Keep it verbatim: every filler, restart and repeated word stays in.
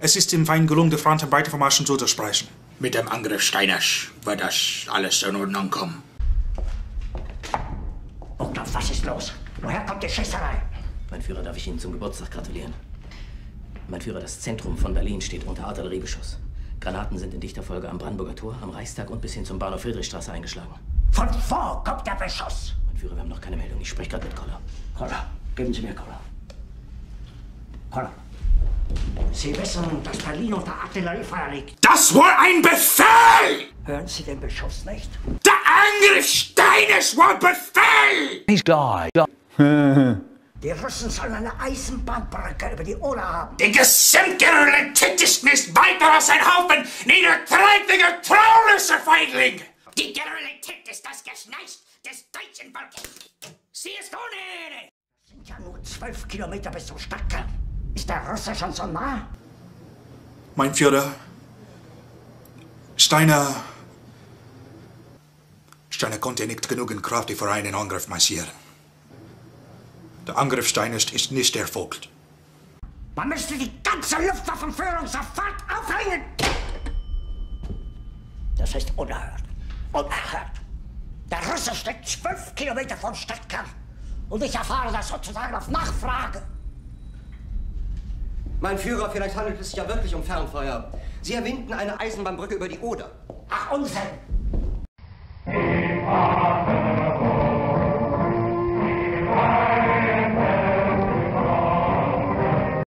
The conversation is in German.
Es ist ihm fein gelungen, die Franzen weiter vom Marschen zuzusprechen. Mit dem Angriff Steiners wird das alles in Ordnung kommen. Burgdorf, was ist los? Woher kommt die Schießerei? Mein Führer, darf ich Ihnen zum Geburtstag gratulieren? Mein Führer, das Zentrum von Berlin steht unter Artilleriebeschuss. Granaten sind in dichter Folge am Brandenburger Tor, am Reichstag und bis hin zum Bahnhof Friedrichstraße eingeschlagen. Von wo kommt der Beschuss? Mein Führer, wir haben noch keine Meldung. Ich spreche gerade mit Koller. Koller, geben Sie mir Koller. Koller. Sie wissen, dass Berlin unter Artilleriefeuer liegt. Das war ein Befehl! Hören Sie den Beschuss nicht? Der Angriff Steiners war Befehl! He's died. Die Russen sollen eine Eisenbahnbrücke über die Oder haben. Die Gesamtgeneralität ist nicht weiter als ein Haufen niederträchtiger, trauloser Feiglinge! Die Generalität ist das Geschneiß des deutschen Volkes. Sie ist ohne Erde! Es sind ja nur zwölf Kilometer bis zum Stadtkern. Ist der Russe schon so nah? Mein Führer, Steiner... Steiner konnte nicht genügend Kraft für einen Angriff massieren. Der Angriff Steiners ist nicht erfolgt. Man müsste die ganze Luftwaffenführung sofort aufhängen! Das ist unerhört. Unerhört. Der Russe steckt zwölf Kilometer vom Stadtkern. Und ich erfahre das sozusagen auf Nachfrage. Mein Führer, vielleicht handelt es sich ja wirklich um Fernfeuer. Sie erwähnten eine Eisenbahnbrücke über die Oder. Ach, Unsinn!